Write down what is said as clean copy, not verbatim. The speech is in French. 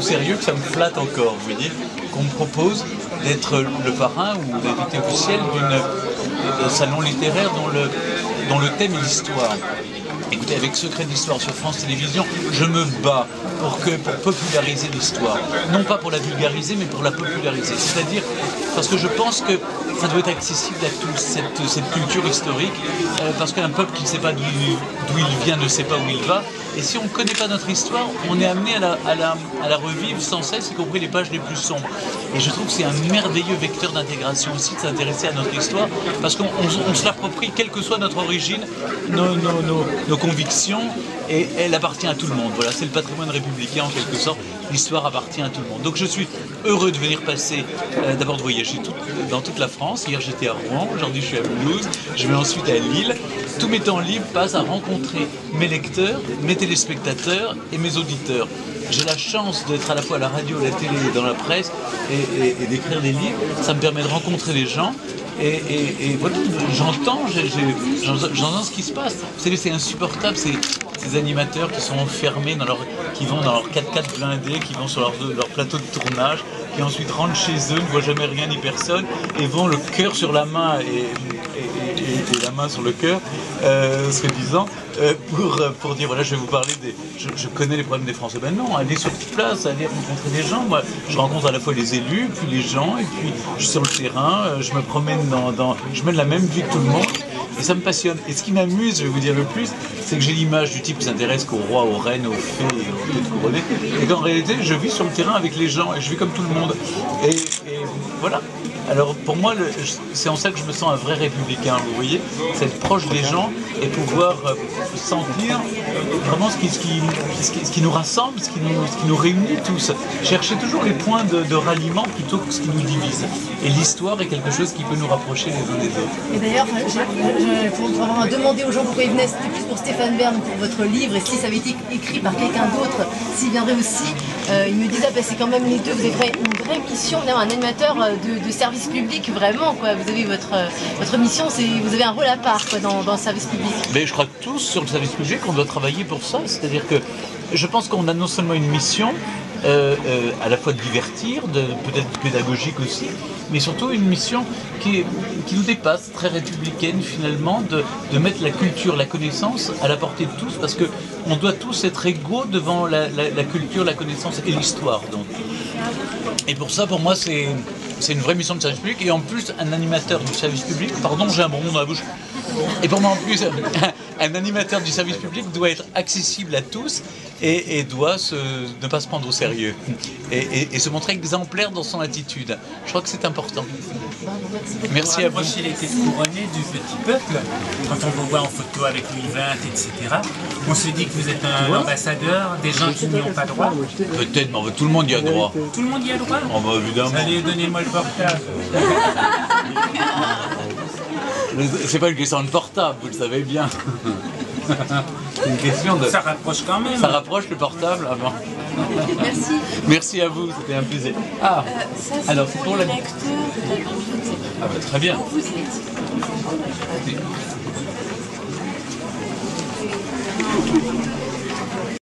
sérieux que ça me flatte encore, vous voyez, qu'on me propose d'être le parrain ou l'invité officiel d'un salon littéraire dont le thème est l'histoire. Écoutez, avec Secret d'Histoire sur France Télévisions, je me bats pour populariser l'histoire. Non pas pour la vulgariser, mais pour la populariser. C'est-à-dire, parce que je pense que ça doit être accessible à tous, cette culture historique, parce qu'un peuple qui ne sait pas d'où il vient ne sait pas où il va. Et si on ne connaît pas notre histoire, on est amené à la revivre sans cesse, y compris les pages les plus sombres. Et je trouve que c'est un merveilleux vecteur d'intégration aussi de s'intéresser à notre histoire, parce qu'on se l'approprie, quelle que soit notre origine, nos convictions, et elle appartient à tout le monde. Voilà, c'est le patrimoine républicain en quelque sorte. L'histoire appartient à tout le monde. Donc je suis heureux de venir passer, d'abord de voyager dans toute la France. Hier j'étais à Rouen, aujourd'hui je suis à Mulhouse, je vais ensuite à Lille. Tous mes temps libres passent à rencontrer mes lecteurs, mes téléspectateurs et mes auditeurs. J'ai la chance d'être à la fois à la radio, à la télé et dans la presse et d'écrire des livres. Ça me permet de rencontrer les gens. Et voilà, j'entends ce qui se passe. Vous savez, c'est insupportable, ces animateurs qui sont enfermés, qui vont dans leur 4x4 blindés, qui vont sur leur plateau de tournage, qui ensuite rentrent chez eux, ne voient jamais rien ni personne, et vont le cœur sur la main et la main sur le cœur, se disant, pour dire, voilà, je vais vous parler je connais les problèmes des Français. Ben non, allez sur place, allez rencontrer des gens. Moi, je rencontre à la fois les élus, puis les gens, et puis je suis sur le terrain, je me promène je mène la même vie que tout le monde, et ça me passionne. Et ce qui m'amuse, je vais vous dire le plus, c'est que j'ai l'image du type qui s'intéresse qu'aux rois, aux reines, aux fées, aux têtes couronnées, et qu'en réalité, je vis sur le terrain avec les gens, et je vis comme tout le monde. Et voilà. Alors pour moi, c'est en ça que je me sens un vrai républicain, vous voyez, c'est être proche des gens et pouvoir sentir vraiment ce qui nous rassemble, ce qui nous réunit tous. Chercher toujours les points de ralliement plutôt que ce qui nous divise. Et l'histoire est quelque chose qui peut nous rapprocher les uns des autres. Et d'ailleurs, pour avoir demandé aux gens pourquoi ils venaient, c'était plus pour Stéphane Bern, pour votre livre, et si ça avait été écrit par quelqu'un d'autre, s'il viendrait aussi, il me disait, c'est quand même les deux, vous avez une vraie mission, un animateur de service public, vraiment, quoi. Vous avez votre mission, vous avez un rôle à part, quoi, dans le service public. Mais je crois que tous sur le service public, on doit travailler pour ça. C'est-à-dire que je pense qu'on a non seulement une mission, à la fois de divertir, peut-être pédagogique aussi, mais surtout une mission qui nous dépasse, très républicaine finalement, de mettre la culture, la connaissance à la portée de tous, parce qu'on doit tous être égaux devant la culture, la connaissance et l'histoire. Donc. Et pour ça, pour moi, c'est une vraie mission de service public. Et en plus, un animateur du service public, pardon, j'ai un bonbon dans la bouche. Et pour moi, en plus, un animateur du service public doit être accessible à tous et doit ne pas se prendre au sérieux et se montrer exemplaire dans son attitude. Je crois que c'est important. Merci à vous. Approcher les têtes couronnées du petit peuple, quand on vous voit en photo avec Louis XX, etc., on se dit que vous êtes un ambassadeur des gens qui n'y ont pas droit. Peut-être, mais tout le monde y a droit. Tout le monde y a droit. Oh, bah, évidemment. Allez, donnez-moi le portable. C'est pas une question de portable, vous le savez bien. C'est une question de... Ça rapproche quand même. Ça rapproche le portable avant. Merci. Merci à vous, c'était un plaisir. Ah, Ça, c'est alors pour les lecteurs de la bibliothèque. Ah bah, très bien. Pour vous, c'est